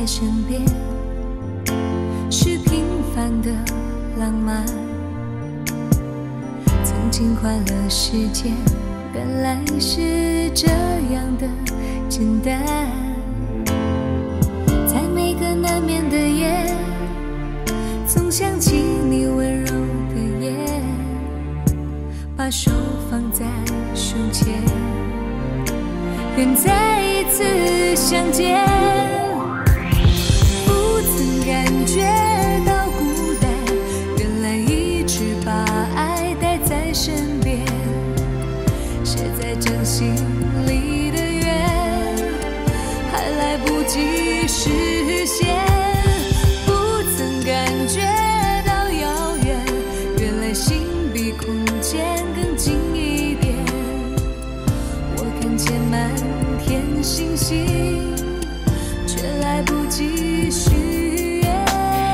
在身边，是平凡的浪漫。曾经快乐世界，原来是这样的简单。在每个难眠的夜，总想起你温柔的眼，把手放在胸前，愿再一次相见。不曾感觉到孤单，原来一直把爱带在身边，写在掌心里的愿，还来不及实现。不曾感觉到遥远，原来心比空间更近一点。我看见满天星星，却来不及许愿。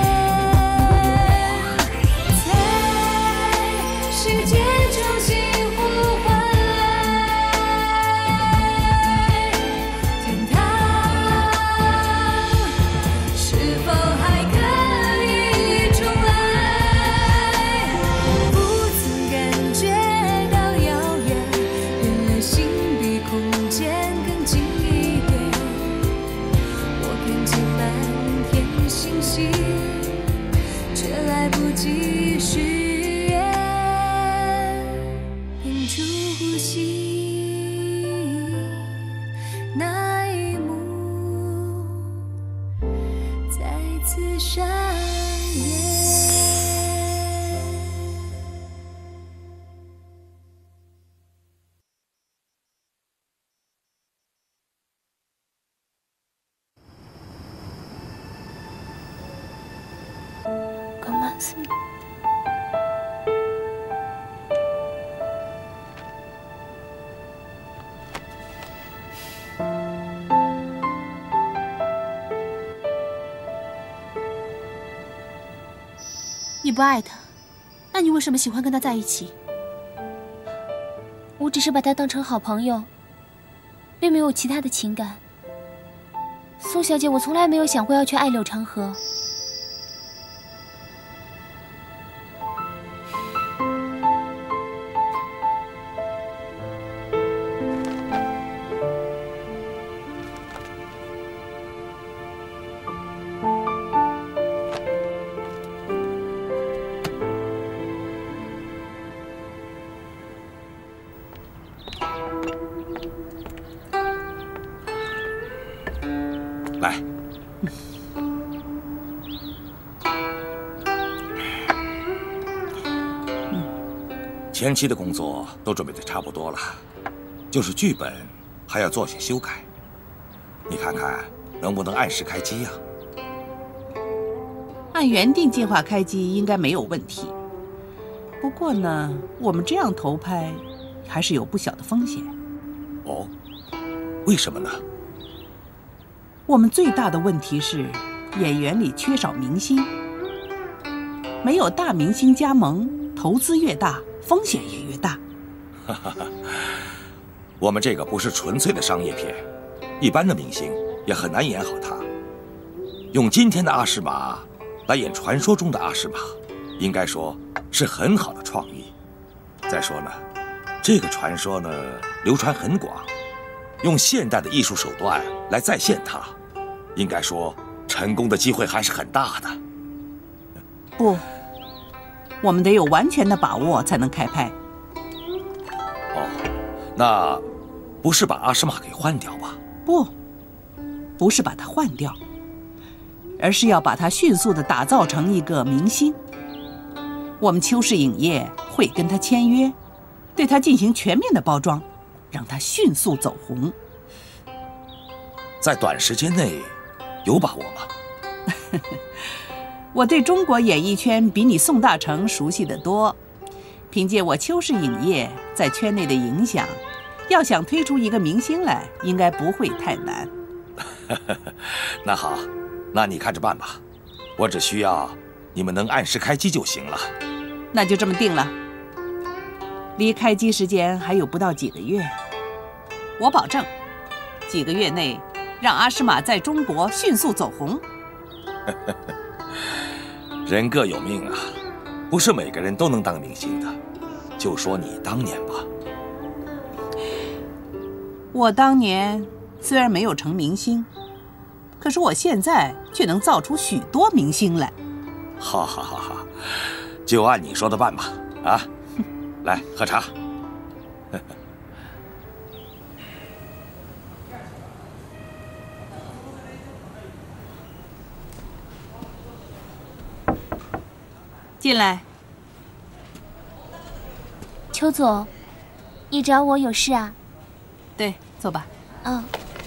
在世界中心呼唤来，天堂是否还可以重来？不曾感觉到遥远，原来心比空间更近一点。我看见满天星星，却来不及许愿。屏住呼吸，那一幕再次上演。干嘛死你？ 你不爱他，那你为什么喜欢跟他在一起？ 我只是把他当成好朋友，并没有其他的情感。宋小姐，我从来没有想过要去爱柳长河。 来，前期的工作都准备的差不多了，就是剧本还要做些修改。你看看能不能按时开机呀？ 按原定计划开机应该没有问题。不过呢，我们这样投拍还是有不小的风险。 哦，为什么呢？ 我们最大的问题是演员里缺少明星，没有大明星加盟，投资越大，风险也越大。 我们这个不是纯粹的商业片，一般的明星也很难演好他。用今天的阿诗玛来演传说中的阿诗玛，应该说是很好的创意。再说呢，这个传说呢流传很广，用现代的艺术手段来再现它，应该说成功的机会还是很大的。 不，我们得有完全的把握才能开拍。 哦，那不是把阿诗玛给换掉吧？ 不是把它换掉，而是要把它迅速地打造成一个明星。我们秋氏影业会跟他签约，对他进行全面的包装，让他迅速走红。 在短时间内有把握吗？ 我对中国演艺圈比你宋大成熟悉得多，凭借我秋氏影业在圈内的影响，要想推出一个明星来，应该不会太难。 那好，那你看着办吧，我只需要你们能按时开机就行了。 那就这么定了。离开机时间还有不到几个月，我保证，几个月内让阿诗玛在中国迅速走红。 人各有命啊，不是每个人都能当明星的。就说你当年吧。 我当年虽然没有成明星，可是我现在却能造出许多明星来。 哈哈哈哈，就按你说的办吧。啊，来喝茶。 进来。 邱总，你找我有事啊？ 对，坐吧。 嗯。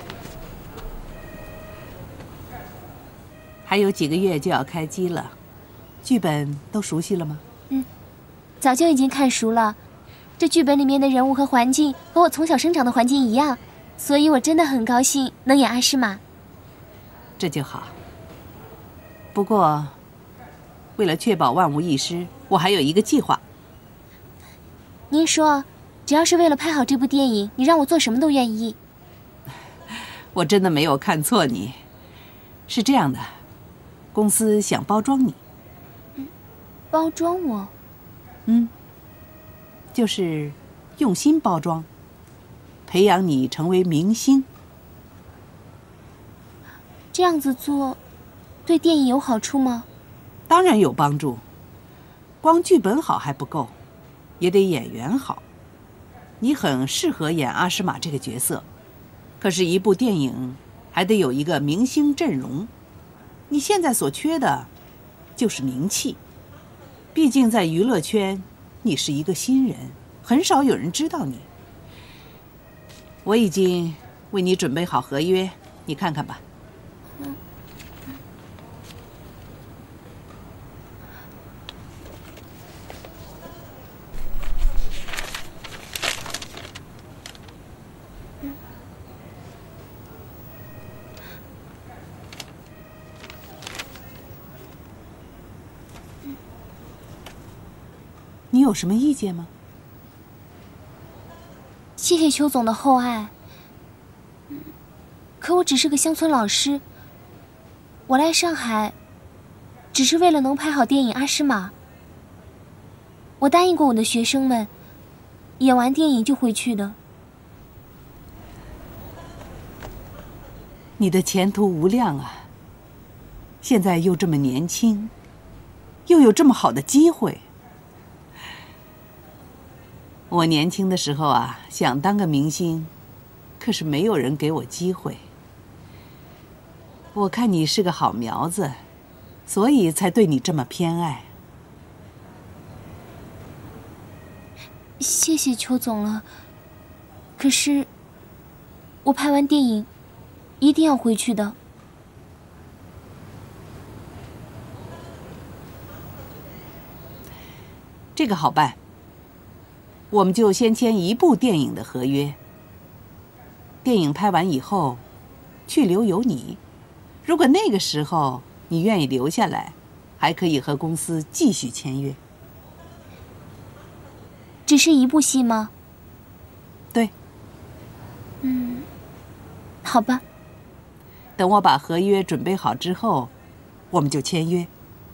还有几个月就要开机了，剧本都熟悉了吗？ 早就已经看熟了。这剧本里面的人物和环境和我从小生长的环境一样，所以我真的很高兴能演阿诗玛。 这就好。不过，为了确保万无一失，我还有一个计划。 您说，只要是为了拍好这部电影，你让我做什么都愿意。 我真的没有看错你。是这样的，公司想包装你。 包装我？ 就是用心包装，培养你成为明星。 这样子做，对电影有好处吗？ 当然有帮助。光剧本好还不够，也得演员好。你很适合演阿诗玛这个角色，可是，一部电影还得有一个明星阵容。你现在所缺的，就是名气。毕竟在娱乐圈，你是一个新人，很少有人知道你。我已经为你准备好合约，你看看吧。你有什么意见吗？ 谢谢邱总的厚爱。可我只是个乡村老师，我来上海，只是为了能拍好电影《阿诗玛》。我答应过我的学生们，演完电影就回去的。 你的前途无量啊！现在又这么年轻，又有这么好的机会。我年轻的时候啊，想当个明星，可是没有人给我机会。我看你是个好苗子，所以才对你这么偏爱。 谢谢邱总了。可是，我拍完电影，一定要回去的。 这个好办。我们就先签一部电影的合约。电影拍完以后，去留有你。如果那个时候你愿意留下来，还可以和公司继续签约。 只是一部戏吗？ 对。 好吧。 等我把合约准备好之后，我们就签约。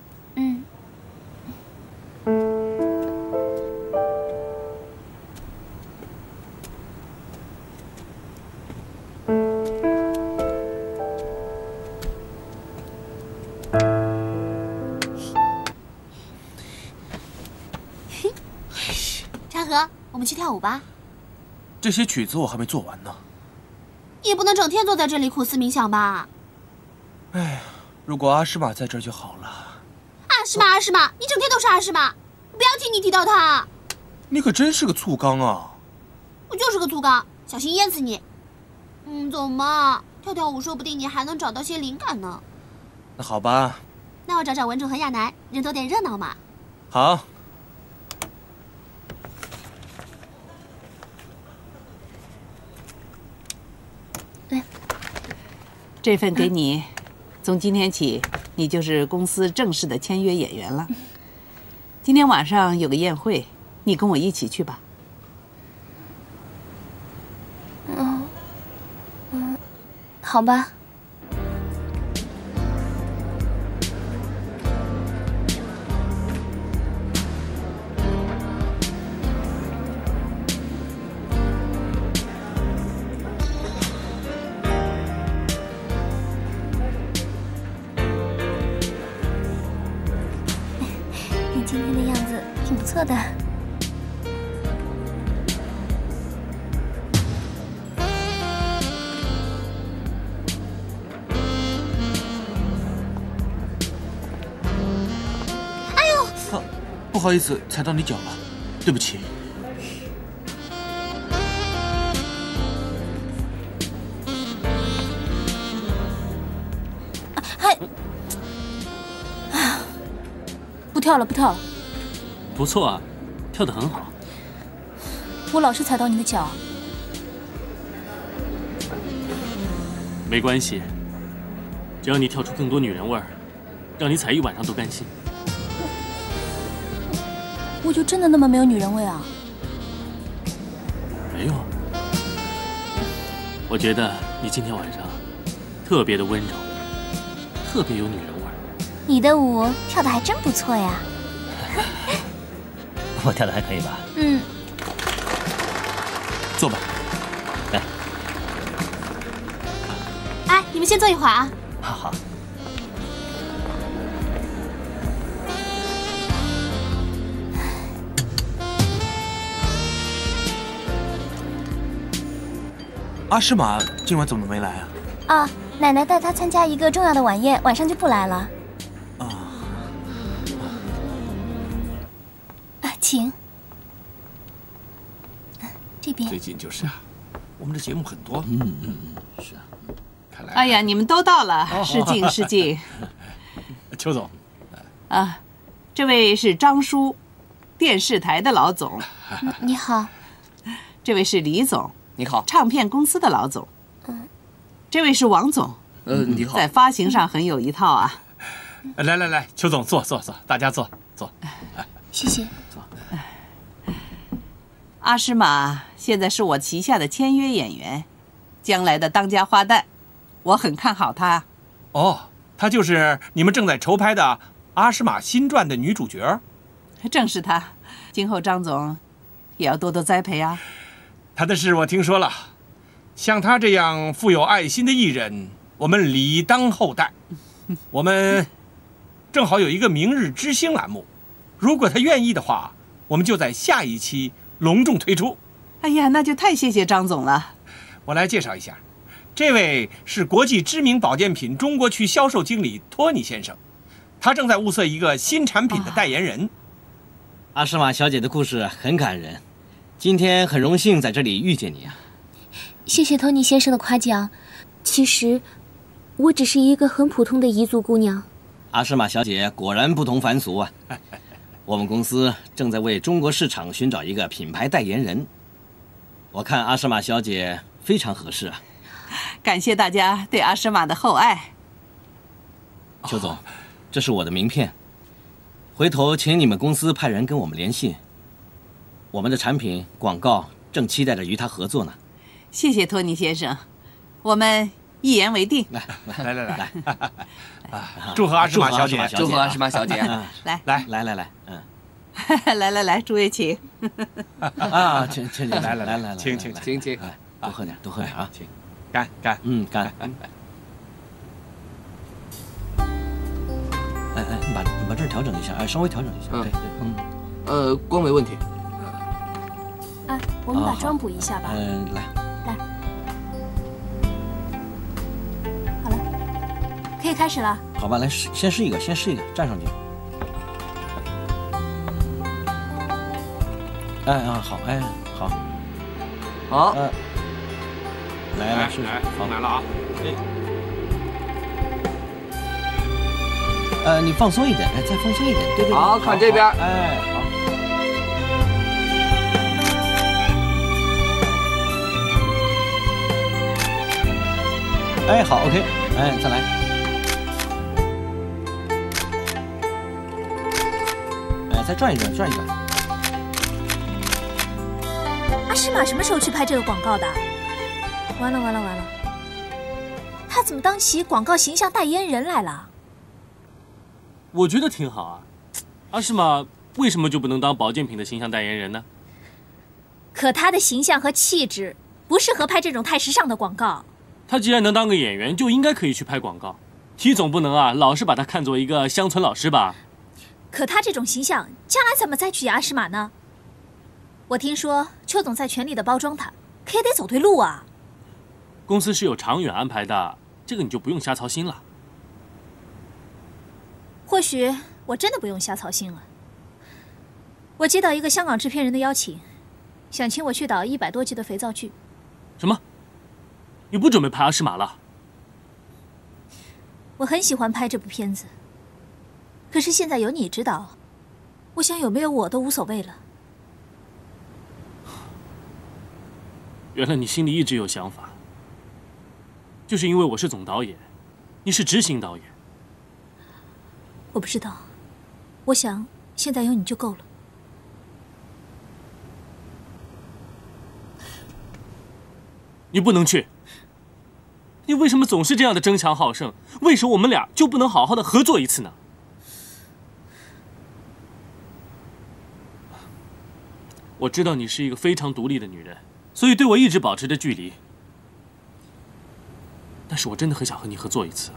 茶和，我们去跳舞吧。 这些曲子我还没做完呢。 也不能整天坐在这里苦思冥想吧。 哎呀，如果阿诗玛在这儿就好了。 阿诗玛，阿诗玛，你整天都是阿诗玛，不要听你提到她。 你可真是个醋缸啊！ 我就是个醋缸，小心淹死你。走嘛，跳跳舞说不定你还能找到些灵感呢。 那好吧。 那我找找文种和亚楠，人多点热闹嘛。 好。 这份给你，从今天起，你就是公司正式的签约演员了。今天晚上有个宴会，你跟我一起去吧。 好吧。你今天的样子挺不错的。 不好意思，踩到你脚了，对不起。 不跳了，不跳了。 不错啊，跳得很好。 我老是踩到你的脚。 没关系，只要你跳出更多女人味儿，让你踩一晚上都甘心。 我就真的那么没有女人味啊？ 没有，我觉得你今天晚上特别的温柔，特别有女人味儿。 你的舞跳得还真不错呀。 我跳得还可以吧？ 嗯。 坐吧。 来。 哎，你们先坐一会儿啊。 好好。 阿诗玛今晚怎么没来啊？ 啊，奶奶带她参加一个重要的晚宴，晚上就不来了。请。这边。 最近就是啊，我们的节目很多。是啊。看来。 哎呀，你们都到了，失敬失敬。 邱总。 啊，这位是张叔，电视台的老总。 你好。 这位是李总。 你好。 唱片公司的老总。这位是王总。 你好。 在发行上很有一套啊。 来，邱总坐，大家坐。 谢谢。 坐。 阿诗玛现在是我旗下的签约演员，将来的当家花旦，我很看好她。 哦，她就是你们正在筹拍的《阿诗玛新传》的女主角？ 正是她，今后张总也要多多栽培啊。 她的事我听说了，像她这样富有爱心的艺人，我们理当厚待。我们正好有一个明日之星栏目，如果她愿意的话，我们就在下一期隆重推出。 哎呀，那就太谢谢张总了。 我来介绍一下，这位是国际知名保健品中国区销售经理托尼先生，他正在物色一个新产品的代言人。 阿诗玛小姐的故事很感人，今天很荣幸在这里遇见你啊。 谢谢托尼先生的夸奖，其实我只是一个很普通的彝族姑娘。 阿诗玛小姐果然不同凡俗啊。我们公司正在为中国市场寻找一个品牌代言人，我看阿诗玛小姐非常合适啊。 感谢大家对阿诗玛的厚爱。 邱总，这是我的名片，回头请你们公司派人跟我们联系。我们的产品广告正期待着与他合作呢。 谢谢托尼先生，我们一言为定。 来， 祝贺阿诗玛小姐， 祝贺阿诗玛小姐。 来，来，诸位请。 啊，请，来， 请， 多喝点啊，请， 干， 干。哎，你把这儿调整一下，哎，稍微调整一下，对， 光没问题。 哎，我们把妆补一下吧。 来， 好了，可以开始了。 好吧，来先试一个，站上去。好， 好， 来，试试， 放来了啊。 你放松一点，再放松一点，对， 好，看这边， 哎，好。哎，好 ，OK， 哎，再来。哎，再转一转。 阿诗玛什么时候去拍这个广告的？完了！ 他怎么当起广告形象代言人来了？ 我觉得挺好啊。阿诗玛为什么就不能当保健品的形象代言人呢？ 可他的形象和气质不适合拍这种太时尚的广告。 他既然能当个演员，就应该可以去拍广告。你总不能啊，老是把他看作一个乡村老师吧？ 可他这种形象，将来怎么再娶阿诗玛呢？我听说邱总在全力的包装他，可也得走对路啊。 公司是有长远安排的，这个你就不用瞎操心了。 或许我真的不用瞎操心了。我接到一个香港制片人的邀请，想请我去导100多集的肥皂剧。 什么？你不准备拍阿诗玛了？ 我很喜欢拍这部片子，可是现在有你指导，我想有没有我都无所谓了。 原来你心里一直有想法，就是因为我是总导演，你是执行导演。 我不知道，我想现在有你就够了。 你不能去。你为什么总是这样的争强好胜？为什么我们俩就不能好好的合作一次呢？我知道你是一个非常独立的女人，所以对我一直保持着距离。但是我真的很想和你合作一次。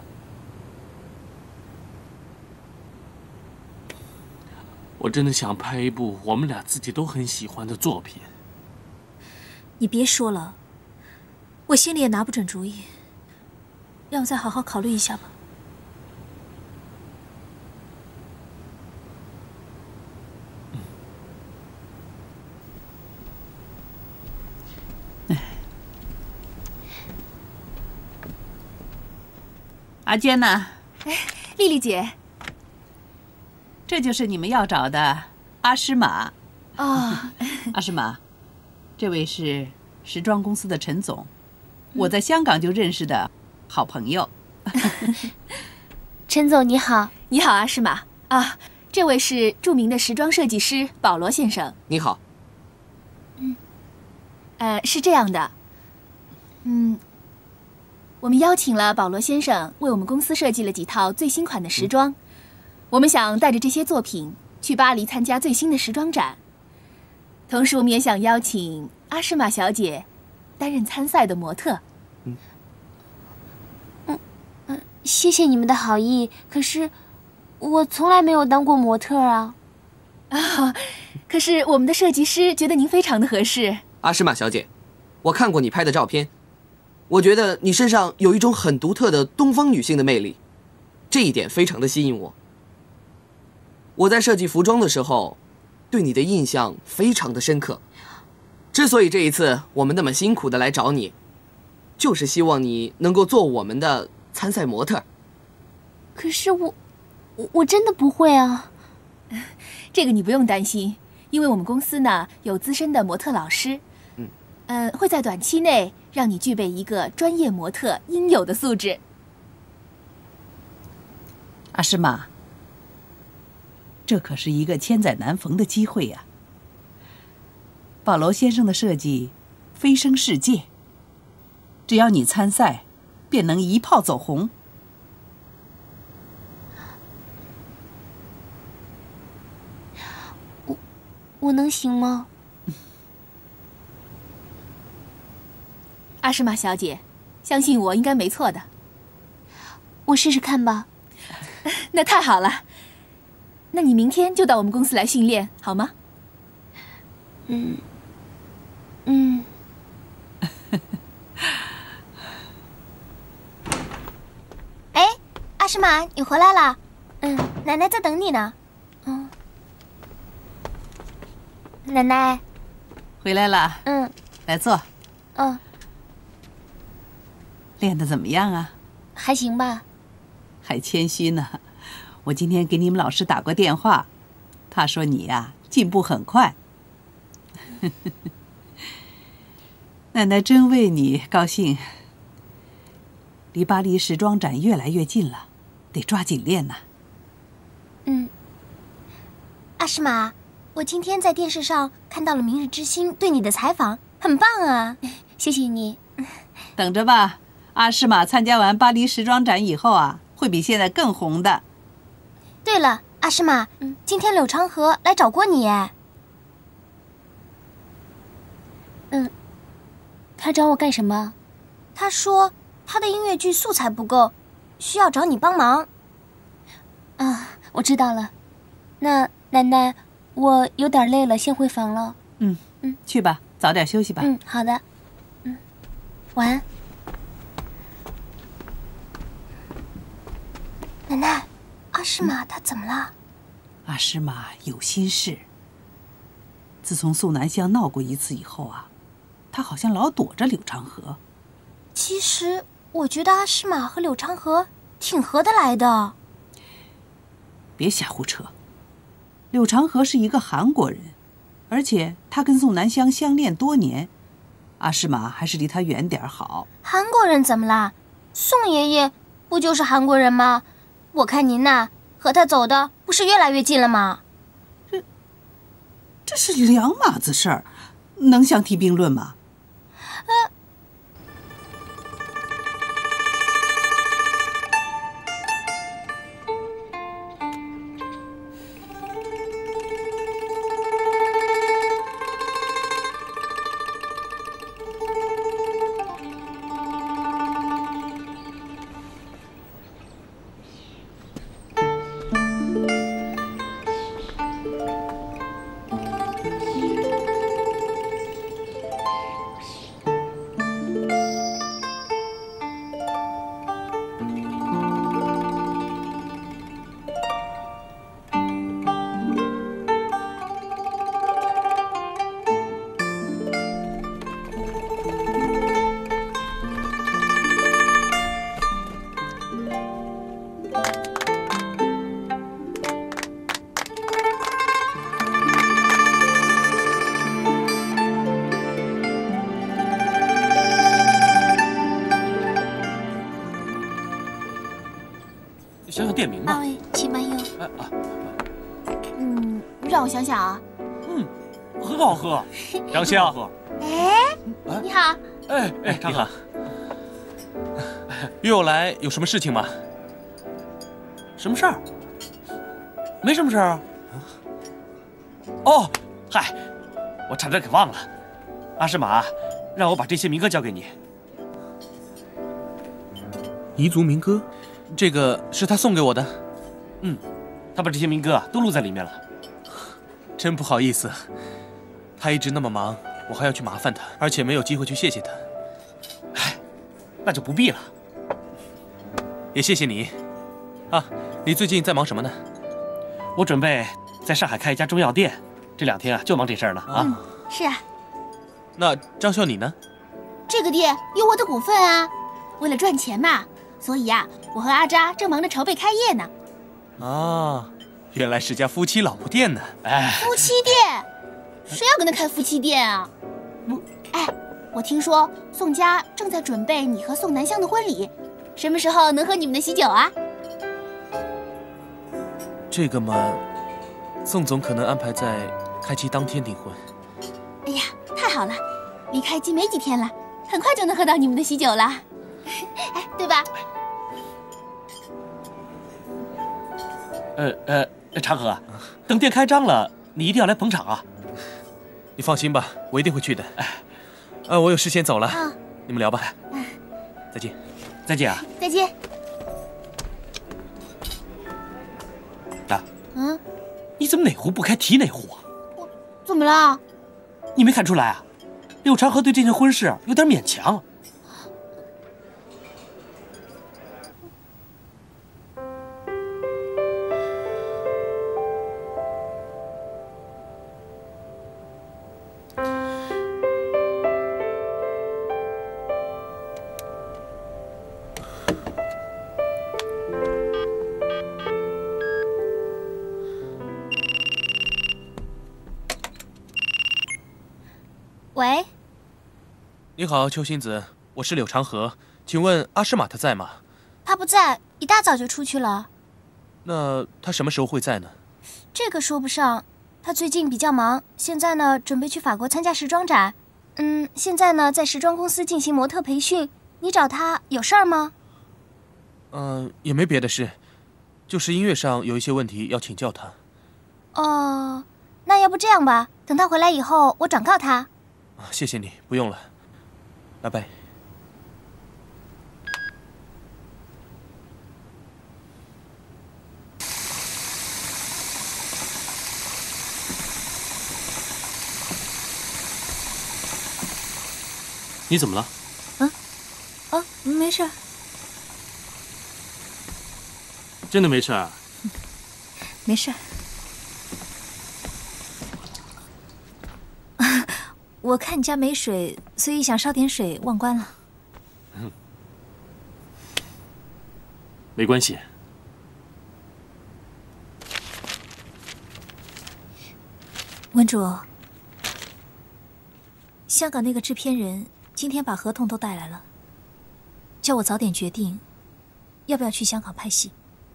我真的想拍一部我们俩自己都很喜欢的作品。 你别说了，我心里也拿不准主意。让我再好好考虑一下吧。 阿娟呢？ 哎，丽丽姐， 这就是你们要找的阿诗玛。 哦， 阿诗玛，这位是时装公司的陈总，我在香港就认识的好朋友。 陈总你好。 你好，阿诗玛啊，这位是著名的时装设计师保罗先生。 你好。 是这样的，我们邀请了保罗先生为我们公司设计了几套最新款的时装，我们想带着这些作品去巴黎参加最新的时装展，同时我们也想邀请阿诗玛小姐担任参赛的模特。 谢谢你们的好意，可是我从来没有当过模特啊。 可是我们的设计师觉得您非常的合适。 阿诗玛小姐，我看过你拍的照片，我觉得你身上有一种很独特的东方女性的魅力，这一点非常的吸引我。我在设计服装的时候，对你的印象非常的深刻。之所以这一次我们那么辛苦的来找你，就是希望你能够做我们的参赛模特。 可是我真的不会啊。 这个你不用担心，因为我们公司呢有资深的模特老师，会在短期内让你具备一个专业模特应有的素质。 阿诗玛，这可是一个千载难逢的机会呀！保罗先生的设计飞升世界，只要你参赛，便能一炮走红。 我能行吗？ 阿诗玛小姐，相信我应该没错的。 我试试看吧。 那太好了，那你明天就到我们公司来训练，好吗？ 哎，阿诗玛，你回来了。奶奶在等你呢。奶奶， 回来了。来坐。练得怎么样啊？ 还行吧。 还谦虚呢。我今天给你们老师打过电话，他说你呀进步很快。奶奶真为你高兴。离巴黎时装展越来越近了，得抓紧练呐。 阿诗玛，我今天在电视上看到了《明日之星》对你的采访，很棒啊！ 谢谢你。 等着吧， 阿诗玛参加完巴黎时装展以后啊，会比现在更红的。 对了，阿诗玛，今天柳长河来找过你耶。他找我干什么？他说他的音乐剧素材不够，需要找你帮忙。啊，我知道了。那奶奶，我有点累了，先回房了。 去吧，早点休息吧。 好的。晚安。奶奶，阿诗玛她怎么了？ 阿诗玛有心事。自从宋南香闹过一次以后啊，她好像老躲着柳长河。 其实我觉得阿诗玛和柳长河挺合得来的。 别瞎胡扯。柳长河是一个韩国人，而且他跟宋南香相恋多年，阿诗玛还是离他远点好。 韩国人怎么啦？宋爷爷不就是韩国人吗？我看您呐，和他走的不是越来越近了吗？ 这是两码子事儿，能相提并论吗？ 想想店名吧。 二位请慢用。让我想想啊。 很好喝，张香。 你好。 你好。约我来有什么事情吗？什么事儿？没什么事儿啊。哦，嗨，我差点给忘了。阿诗玛让我把这些民歌交给你。彝族民歌？这个是他送给我的。他把这些民歌都录在里面了。真不好意思，他一直那么忙，我还要去麻烦他，而且没有机会去谢谢他。那就不必了。也谢谢你。啊，你最近在忙什么呢？我准备在上海开一家中药店，这2天啊就忙这事儿呢。 是啊。 那张潇你呢？ 这个店有我的股份啊，为了赚钱嘛，所以呀，我和阿扎正忙着筹备开业呢。 啊，原来是家夫妻老婆店呢。 夫妻店？谁要跟他开夫妻店啊？我听说宋家正在准备你和宋南香的婚礼，什么时候能喝你们的喜酒啊？ 这个嘛，宋总可能安排在开机当天订婚。 哎呀，太好了，离开机没几天了，很快就能喝到你们的喜酒了，对吧？ 长河，等店开张了，你一定要来捧场啊！你放心吧，我一定会去的。我有事先走了，你们聊吧。再见。再见啊！ 再见。 你怎么哪壶不开提哪壶啊？ 怎么了？ 你没看出来啊？柳长河对这件婚事有点勉强。 喂， 你好，秋心子，我是柳长河，请问阿诗玛她在吗？ 他不在，一大早就出去了。 那他什么时候会在呢？ 这个说不上，他最近比较忙，现在呢准备去法国参加时装展。现在呢在时装公司进行模特培训， 你找他有事儿吗？ 也没别的事，就是音乐上有一些问题要请教他。 哦，那要不这样吧，等他回来以后，我转告他。 谢谢你，不用了，拜拜。你怎么了？ 没事。 真的没事啊？ 没事。我看你家没水，所以想烧点水，忘关了。 没关系。 文主，香港那个制片人今天把合同都带来了，叫我早点决定要不要去香港拍戏。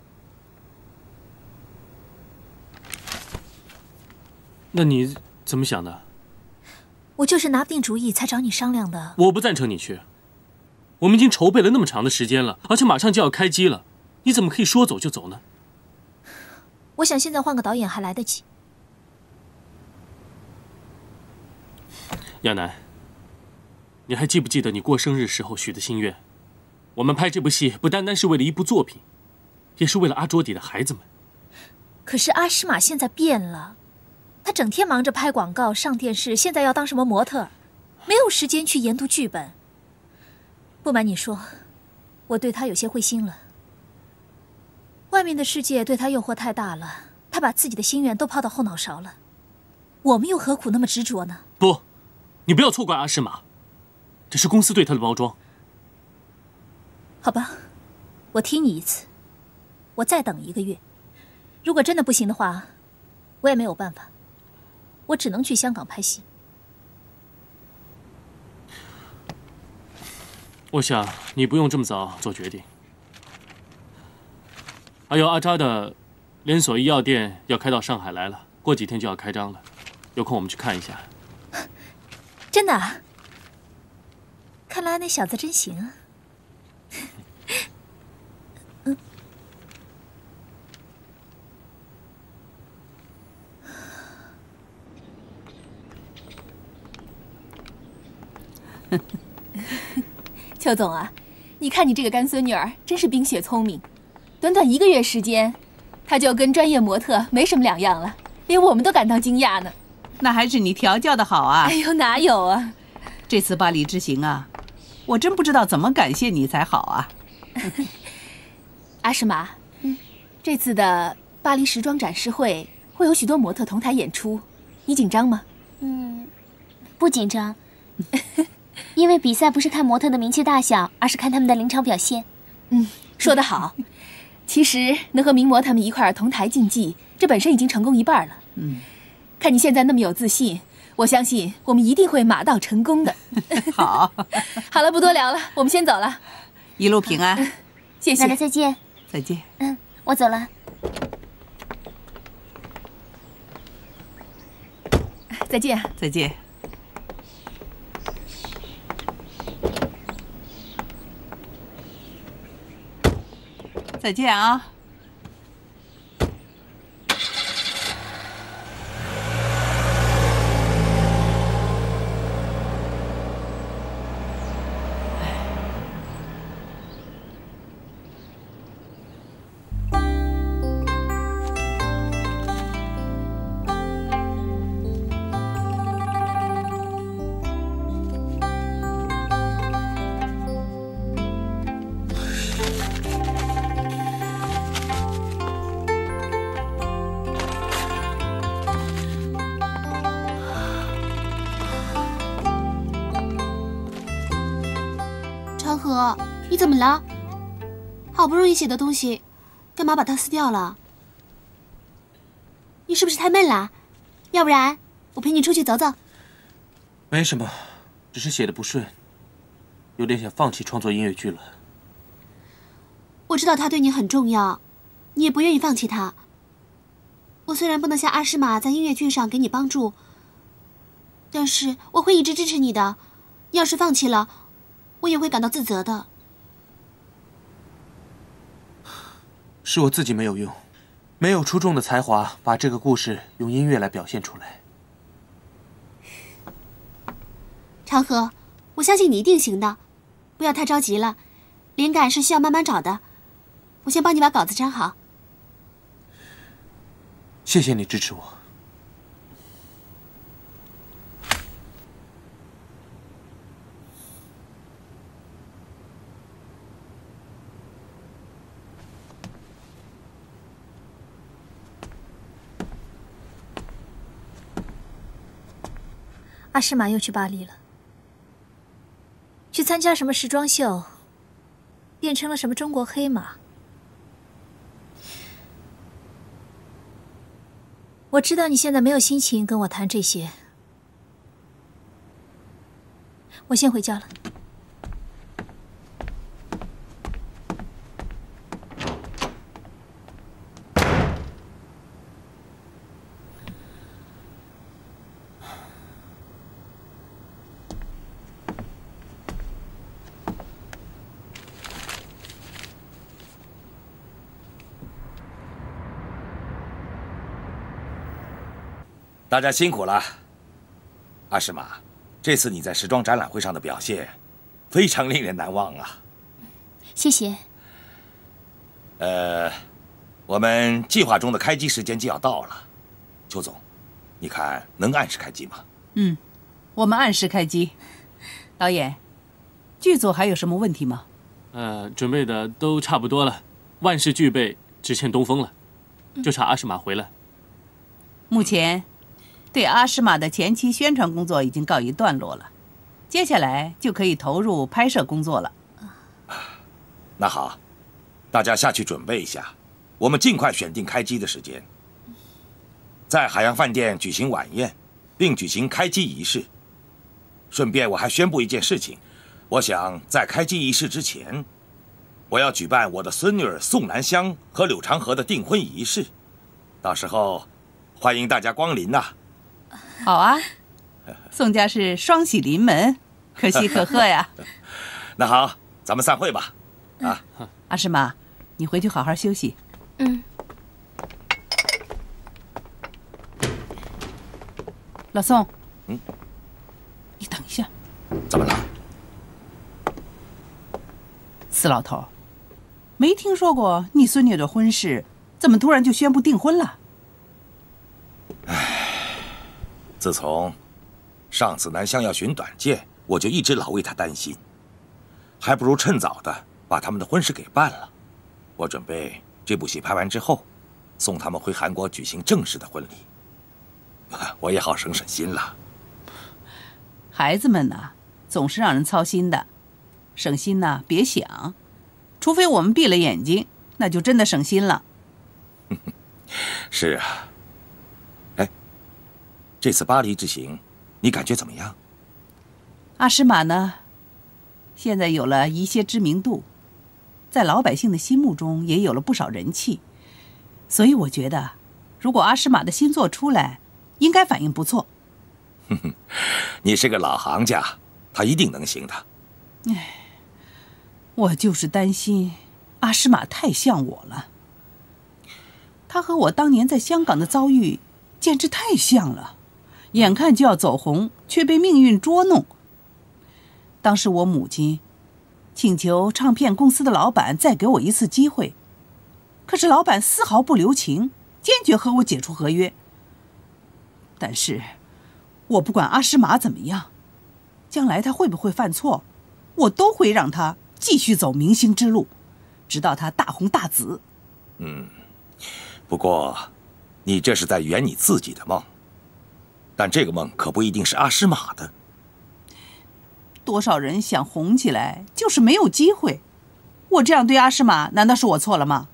那你怎么想的？ 我就是拿不定主意才找你商量的。 我不赞成你去。我们已经筹备了那么长的时间了，而且马上就要开机了，你怎么可以说走就走呢？ 我想现在换个导演还来得及。 亚楠，你还记不记得你过生日时候许的心愿？我们拍这部戏不单单是为了一部作品，也是为了阿卓底的孩子们。 可是阿诗玛现在变了，他整天忙着拍广告、上电视，现在要当什么模特，没有时间去研读剧本。不瞒你说，我对他有些灰心了。外面的世界对他诱惑太大了，他把自己的心愿都抛到后脑勺了。我们又何苦那么执着呢？ 不，你不要错怪阿诗玛，这是公司对他的包装。 好吧，我听你一次，我再等1个月。如果真的不行的话，我也没有办法，我只能去香港拍戏。 我想你不用这么早做决定。还有阿扎的连锁医药店要开到上海来了，过几天就要开张了，有空我们去看一下。 真的啊？看来那小子真行啊。 邱总啊，你看你这个干孙女儿真是冰雪聪明，短短1个月时间，她就跟专业模特没什么两样了，连我们都感到惊讶呢。 那还是你调教的好啊！ 哎呦，哪有啊！ 这次巴黎之行啊，我真不知道怎么感谢你才好啊。 阿诗玛，这次的巴黎时装展示会有许多模特同台演出，你紧张吗？ 不紧张。因为比赛不是看模特的名气大小，而是看他们的临场表现。 说得好。其实能和名模他们一块儿同台竞技，这本身已经成功一半了。看你现在那么有自信，我相信我们一定会马到成功的。 好， 好了，不多聊了，我们先走了。 一路平安。 谢谢。 奶奶再见。 再见。 我走了。 再见。 再见。再见啊！ 长河，你怎么了？好不容易写的东西，干嘛把它撕掉了？你是不是太闷了？要不然我陪你出去走走。 没什么，只是写的不顺，有点想放弃创作音乐剧了。 我知道他对你很重要，你也不愿意放弃他。我虽然不能像阿诗玛在音乐剧上给你帮助，但是我会一直支持你的。你要是放弃了， 我也会感到自责的。 是我自己没有用，没有出众的才华，把这个故事用音乐来表现出来。 长河，我相信你一定行的，不要太着急了，灵感是需要慢慢找的。我先帮你把稿子粘好。 谢谢你支持我。 阿诗玛又去巴黎了，去参加什么时装秀，变成了什么中国黑马。我知道你现在没有心情跟我谈这些，我先回家了。 大家辛苦了，阿诗玛，这次你在时装展览会上的表现，非常令人难忘啊！ 谢谢。 我们计划中的开机时间就要到了，邱总，你看能按时开机吗？ 我们按时开机。导演，剧组还有什么问题吗？ 准备的都差不多了，万事俱备，只欠东风了，就差阿诗玛回来。 目前，对阿诗玛的前期宣传工作已经告一段落了，接下来就可以投入拍摄工作了。 那好，大家下去准备一下，我们尽快选定开机的时间，在海洋饭店举行晚宴，并举行开机仪式。顺便，我还宣布一件事情，我想在开机仪式之前，我要举办我的孙女儿宋南香和柳长河的订婚仪式，到时候欢迎大家光临呐。 好啊，宋家是双喜临门，可喜可贺呀。 那好，咱们散会吧。 阿诗玛，你回去好好休息。老宋，你等一下。 怎么了？ 死老头，没听说过你孙女的婚事，怎么突然就宣布订婚了？ 自从上次南香要寻短见，我就一直老为她担心，还不如趁早的把他们的婚事给办了。我准备这部戏拍完之后，送他们回韩国举行正式的婚礼，我也好省省心了。 孩子们呢，总是让人操心的，省心呢别想，除非我们闭了眼睛，那就真的省心了。 是啊。这次巴黎之行，你感觉怎么样？ 阿诗玛呢，现在有了一些知名度，在老百姓的心目中也有了不少人气，所以我觉得，如果阿诗玛的新作出来，应该反应不错。 你是个老行家，他一定能行的。 我就是担心阿诗玛太像我了，他和我当年在香港的遭遇简直太像了。眼看就要走红，却被命运捉弄。当时我母亲请求唱片公司的老板再给我一次机会，可是老板丝毫不留情，坚决和我解除合约。但是我不管阿诗玛怎么样，将来他会不会犯错，我都会让他继续走明星之路，直到他大红大紫。 不过你这是在圆你自己的梦，但这个梦可不一定是阿诗玛的。 多少人想红起来，就是没有机会。我这样对阿诗玛，难道是我错了吗？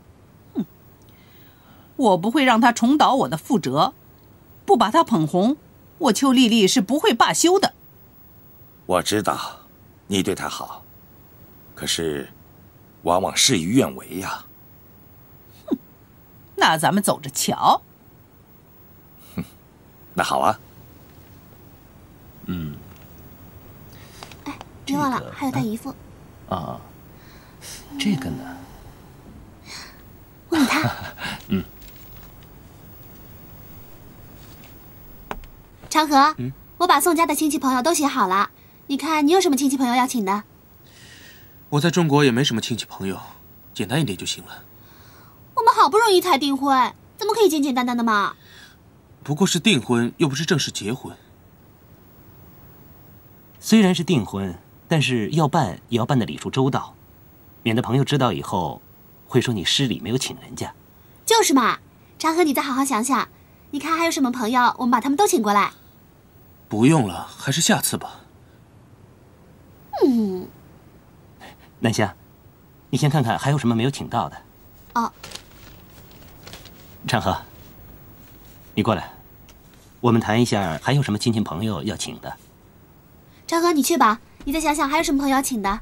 我不会让他重蹈我的覆辙，不把他捧红，我邱丽丽是不会罢休的。 我知道你对他好，可是往往事与愿违呀。 那咱们走着瞧。 那好啊。 这别忘了还有带姨父。 啊，这个呢？ 问问他。 嗯。 长河，我把宋家的亲戚朋友都写好了，你看你有什么亲戚朋友要请的？ 我在中国也没什么亲戚朋友，简单一点就行了。 我们好不容易才订婚，怎么可以简简单单的嘛？ 不过是订婚，又不是正式结婚。 虽然是订婚，但是要办也要办的礼数周到，免得朋友知道以后会说你失礼没有请人家。 就是嘛，长河，你再好好想想，你看还有什么朋友，我们把他们都请过来。 不用了，还是下次吧。 南香，你先看看还有什么没有请到的。 哦。 长河，你过来，我们谈一下还有什么亲戚朋友要请的。 长河，你去吧，你再想想还有什么朋友要请的。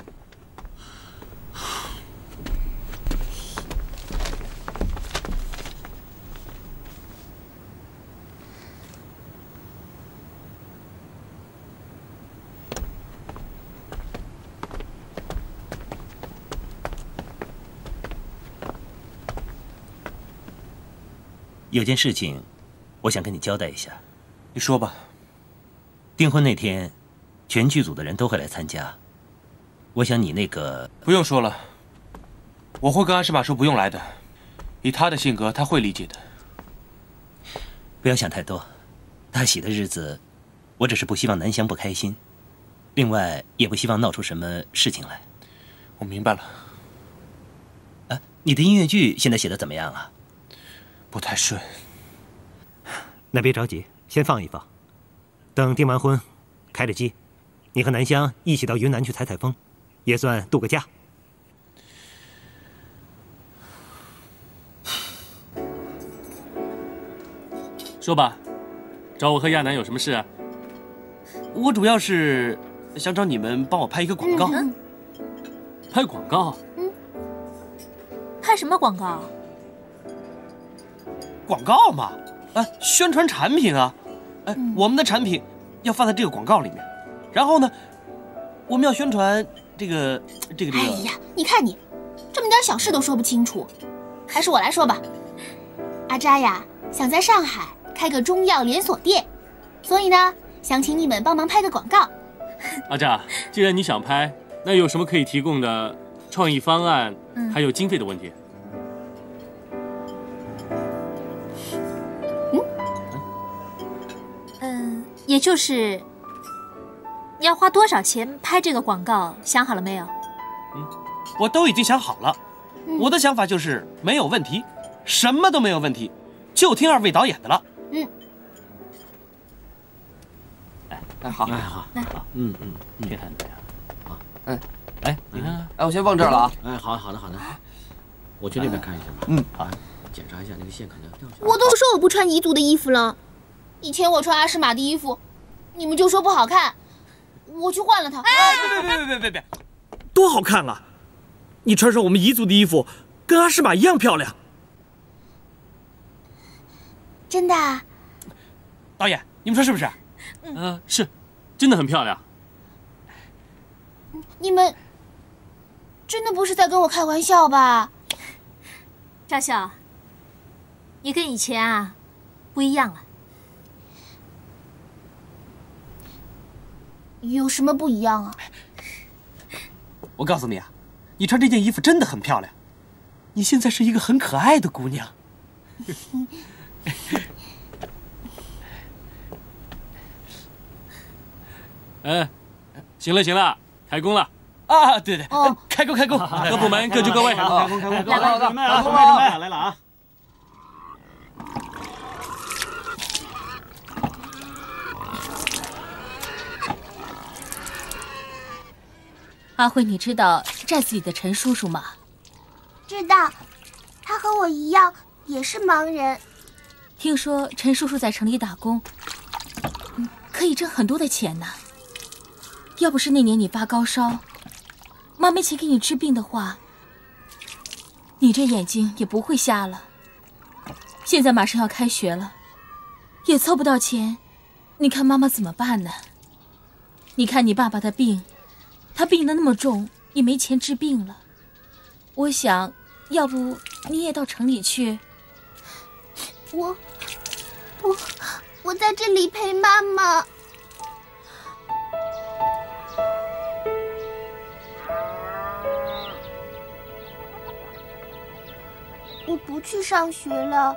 有件事情，我想跟你交代一下。 你说吧。 订婚那天，全剧组的人都会来参加。我想你那个…… 不用说了，我会跟阿诗玛说不用来的。以他的性格，他会理解的。 不要想太多，大喜的日子，我只是不希望南湘不开心，另外也不希望闹出什么事情来。 我明白了。 啊，你的音乐剧现在写的怎么样了？ 不太顺。 那别着急，先放一放，等订完婚，开了机，你和南湘一起到云南去采采风，也算度个假。 说吧，找我和亚楠有什么事啊？ 我主要是想找你们帮我拍一个广告。 拍广告？ 拍什么广告？ 广告嘛，宣传产品啊，我们的产品要放在这个广告里面，然后呢，我们要宣传这个。哎呀，你看你，这么点小事都说不清楚，还是我来说吧。阿扎呀，想在上海开个中药连锁店，所以呢，想请你们帮忙拍个广告。 阿扎，既然你想拍，那有什么可以提供的创意方案，还有经费的问题？ 也就是要花多少钱拍这个广告，想好了没有？ 我都已经想好了。我的想法就是没有问题，什么都没有问题，就听二位导演的了。 好， 好， 别谈这样。 好， 你看看， 我先放这儿了啊。 好的，我去那边看一下吧。 好， 检查一下那个线可能要掉下来。 我都说我不穿彝族的衣服了，以前我穿阿诗玛的衣服，你们就说不好看，我去换了它。 别，多好看啊！你穿上我们彝族的衣服，跟阿诗玛一样漂亮。 真的啊？ 导演，你们说是不是？ 是，真的很漂亮。 你们真的不是在跟我开玩笑吧？ 赵笑，你跟以前啊不一样了。 有什么不一样啊？ 我告诉你啊，你穿这件衣服真的很漂亮，你现在是一个很可爱的姑娘。 行了，开工了。 啊，对，开工， 各部门各就各位。 开工， 来了啊！ 阿慧，你知道寨子里的陈叔叔吗？ 知道，他和我一样也是盲人。 听说陈叔叔在城里打工，可以挣很多的钱呢。要不是那年你发高烧，妈没钱给你治病的话，你这眼睛也不会瞎了。现在马上要开学了，也凑不到钱，你看妈妈怎么办呢？你看你爸爸的病， 他病得那么重，也没钱治病了。我想，要不你也到城里去？ 我在这里陪妈妈。我不去上学了。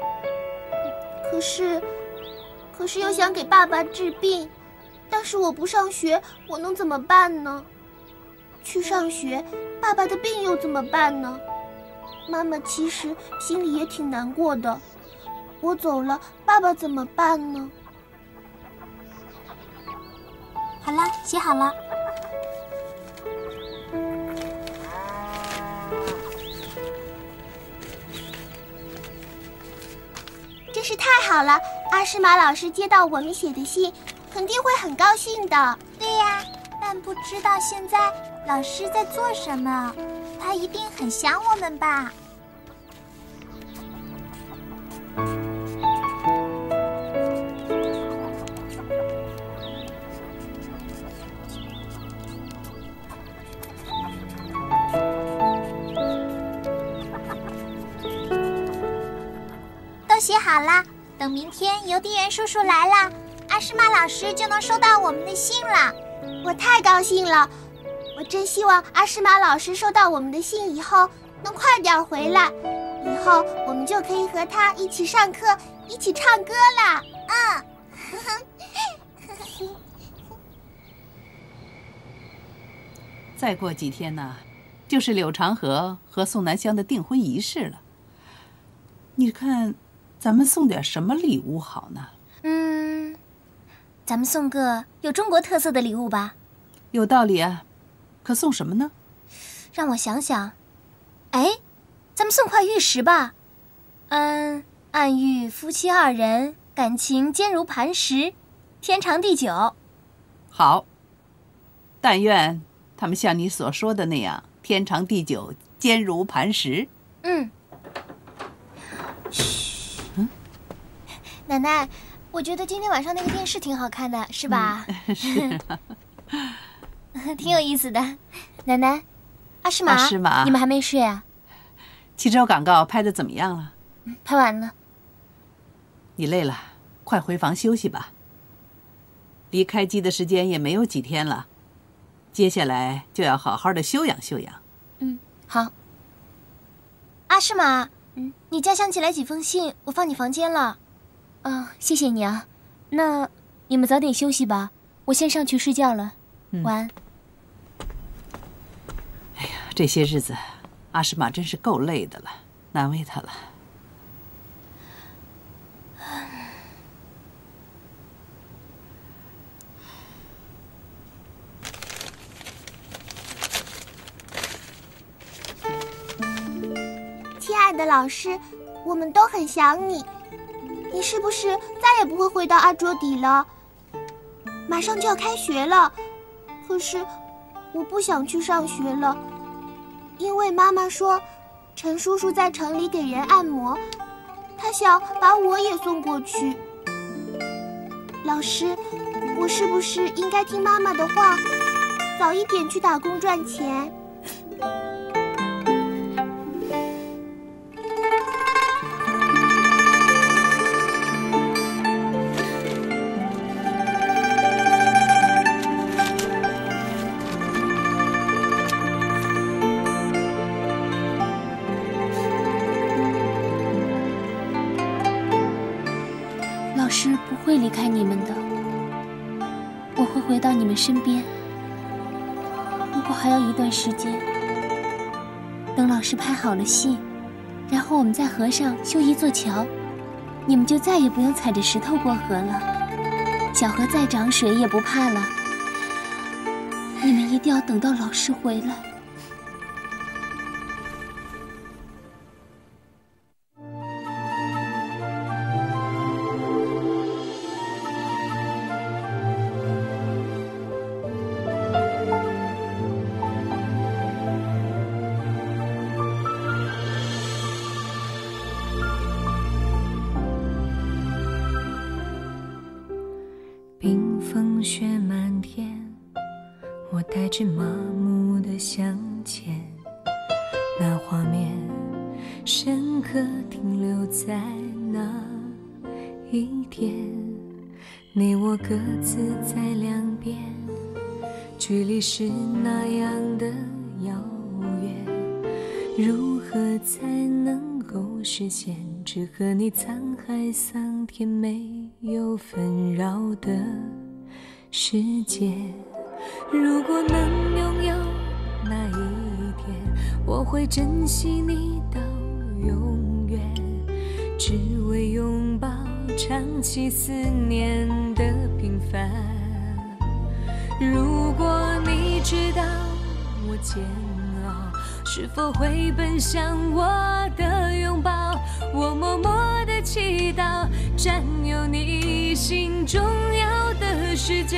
可是又想给爸爸治病，但是我不上学，我能怎么办呢？去上学，爸爸的病又怎么办呢？妈妈其实心里也挺难过的。我走了，爸爸怎么办呢？ 好了，写好了。 真是太好了！阿诗玛老师接到我们写的信，肯定会很高兴的。 对呀，但不知道现在老师在做什么，他一定很想我们吧。都写好了，等明天邮递员叔叔来了，阿诗玛老师就能收到我们的信了。 我太高兴了！我真希望阿诗玛老师收到我们的信以后能快点回来，以后我们就可以和他一起上课，一起唱歌了。 再过几天呢，就是柳长河和宋南香的订婚仪式了。你看，咱们送点什么礼物好呢？ 咱们送个有中国特色的礼物吧。 有道理啊，可送什么呢？ 让我想想。哎，咱们送块玉石吧。暗喻夫妻二人感情坚如磐石，天长地久。 好，但愿他们像你所说的那样，天长地久，坚如磐石。 奶奶，我觉得今天晚上那个电视挺好看的，是吧？ 是挺有意思的。奶奶，阿诗玛，你们还没睡啊？ 齐州广告拍的怎么样了？ 拍完了。 你累了，快回房休息吧。离开机的时间也没有几天了，接下来就要好好的休养休养。 好。阿诗玛，你家乡寄来几封信，我放你房间了。谢谢你啊。那你们早点休息吧，我先上去睡觉了。晚安。 哎呀，这些日子阿诗玛真是够累的了，难为她了。 亲爱的老师，我们都很想你。你是不是再也不会回到阿卓底了？马上就要开学了，可是我不想去上学了，因为妈妈说陈叔叔在城里给人按摩，他想把我也送过去。老师，我是不是应该听妈妈的话，早一点去打工赚钱？ 老师不会离开你们的，我会回到你们身边。不过还要一段时间，等老师拍好了戏，然后我们在河上修一座桥，你们就再也不用踩着石头过河了，小河再涨水也不怕了。你们一定要等到老师回来。 冰封雪满天，我带着直麻木地向前，那画面深刻停留在那一天，你我各自在两边，距离是那样的遥远，如何才能够实现只和你沧海桑田没有纷扰的世界？如果能拥有那一天，我会珍惜你到永远，只为拥抱长期思念的平凡。如果你知道我煎熬，是否会奔向我的拥抱？我默默地祈祷，占有你心中要的视角。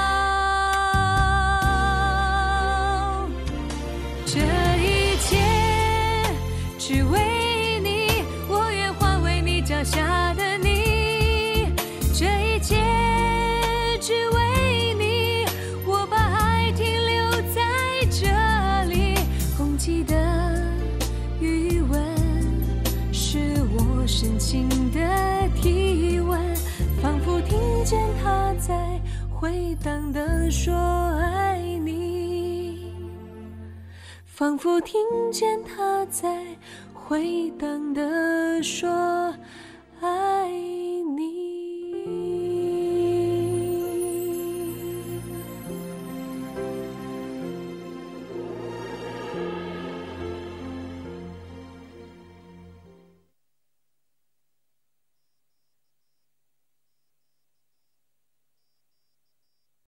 这一切只为你，我愿化为你脚下的泥。这一切只为你，我把爱停留在这里。空气的余温是我深情的体温，仿佛听见它在回荡地说爱你，仿佛听见它在回荡地说爱你。